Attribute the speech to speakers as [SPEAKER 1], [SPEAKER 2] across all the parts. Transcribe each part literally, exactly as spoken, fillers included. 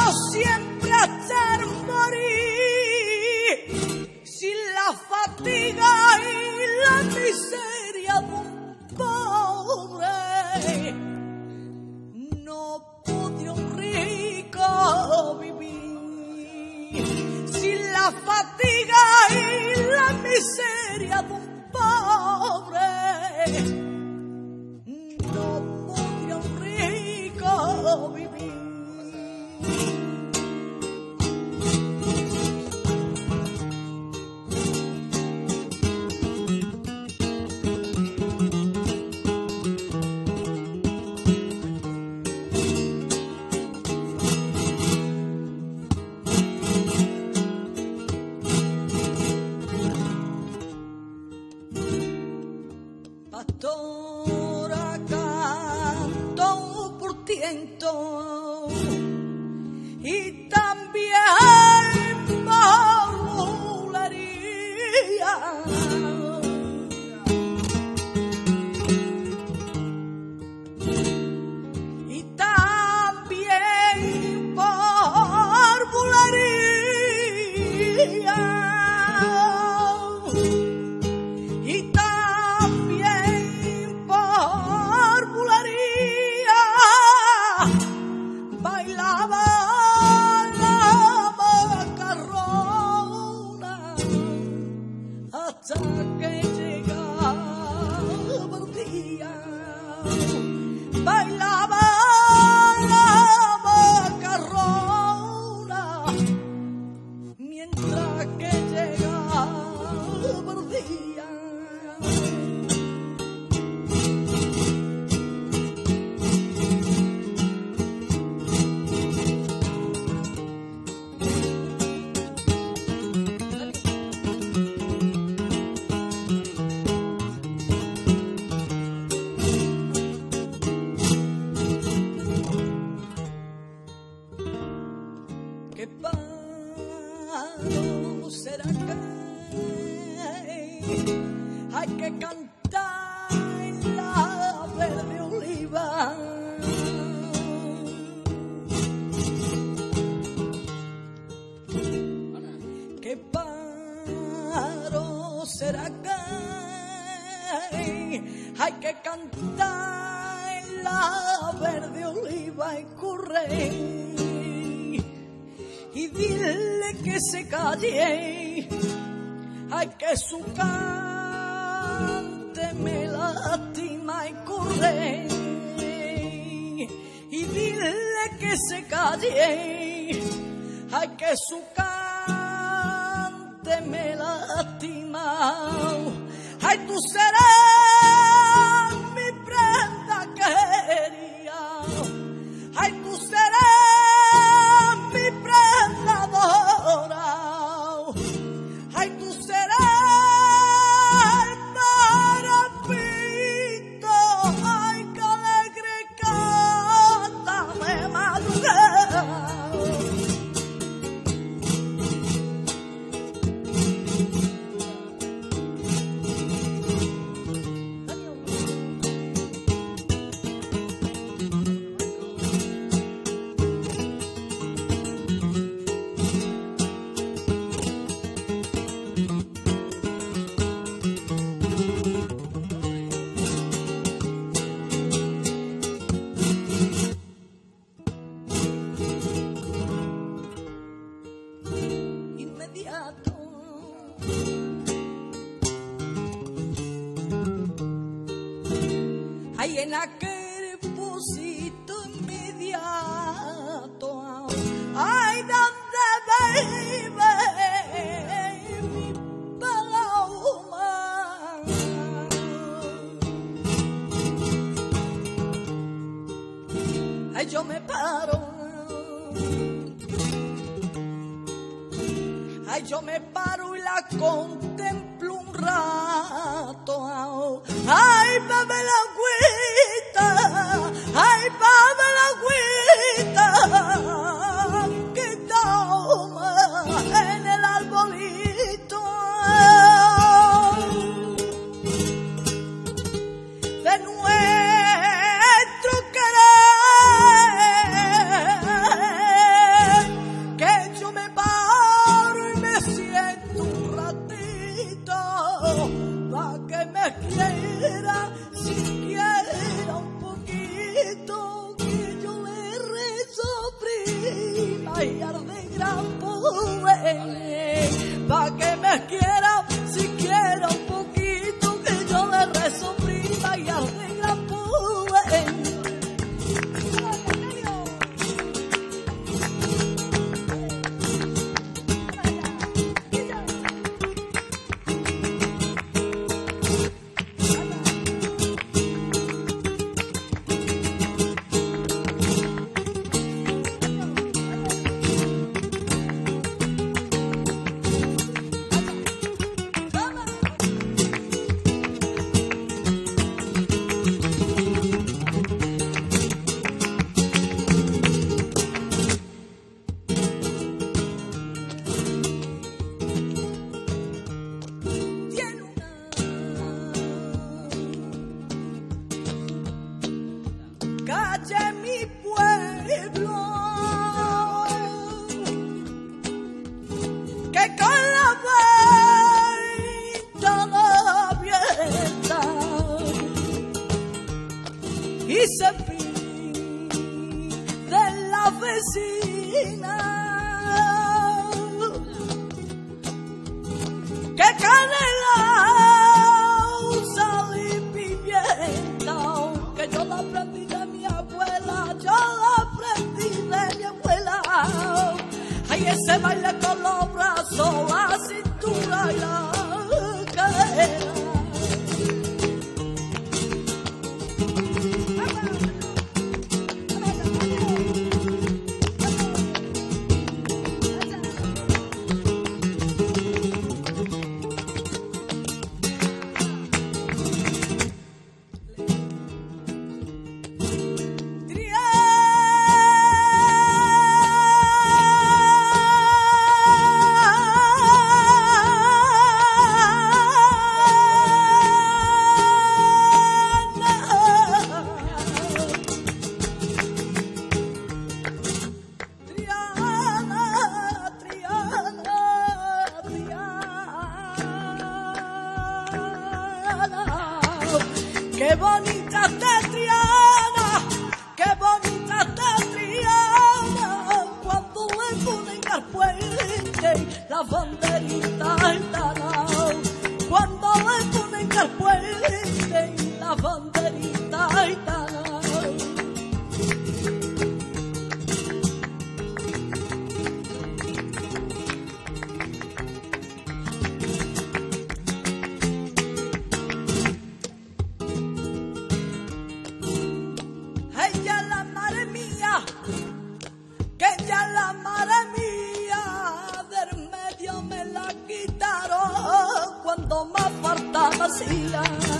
[SPEAKER 1] siempre hacer morir sin la fatiga y la miseria de un pobre. No puede un rico vivir sin la fatiga y la miseria de un pobre. No puede un rico vivir. Pastora canto por tiento y también por bulería. Y también por bulería. Y también por bulería bailaba la macarrona hasta que llegaba el día. Bailaba la macarrona mientras que llegaba el día. ¿Qué paro será que hay que cantar en la verde oliva? ¿Qué paro será que hay que cantar en la verde oliva y correr? Y dile que se calle, ay que su cante me lastima y corre. Y dile que se calle, ay que su cante me lastima. Ay tú serás mi prenda querida, ay tú serás mi prenda adorada, ay tú serás el parapito, ay que alegre canta de madrugada. Inmediato hay en aquel pusito inmediato, ay donde vive mi paloma, ay yo me paro, ay yo me paro y la contemplo un rato, ay bebe la agüita, ay bebe la agüita que toma en el arbolito de nuestro querer. collar de grampue, pa' que me quiera siquiera un poquito, que yo le rezo prima y arde grampue. Calle mi pueblo, que con la ventana abierta y se pide la vecina, que canela, sal y pimienta, que yo la aprendí de mi abuela, yo la aprendí de mi abuela. Ay, ese baile con los brazos, la cintura y la cadera. Qué bonita está Triana, qué bonita está Triana, cuando le ponen al puente la banderita altana, cuando le ponen al puente la banderita altana. Que ya la madre mía del medio me la quitaron cuando más falta vacía,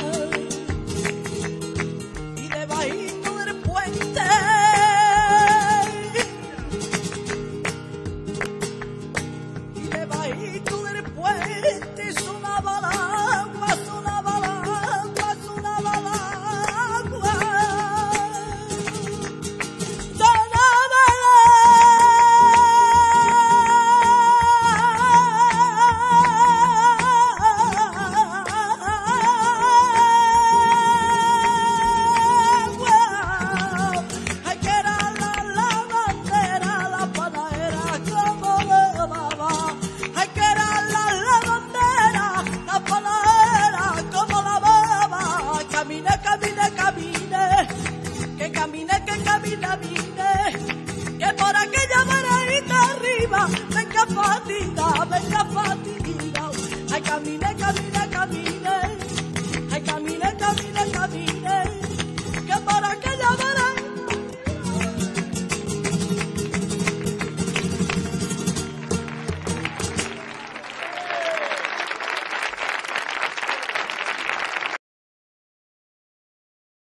[SPEAKER 1] y debajito del puente y debajito del puente es una balagua, es una balagua, es una balagua. Venga fatida, venga fatida, ay camine, camine, camine, ay camine, camine, camine.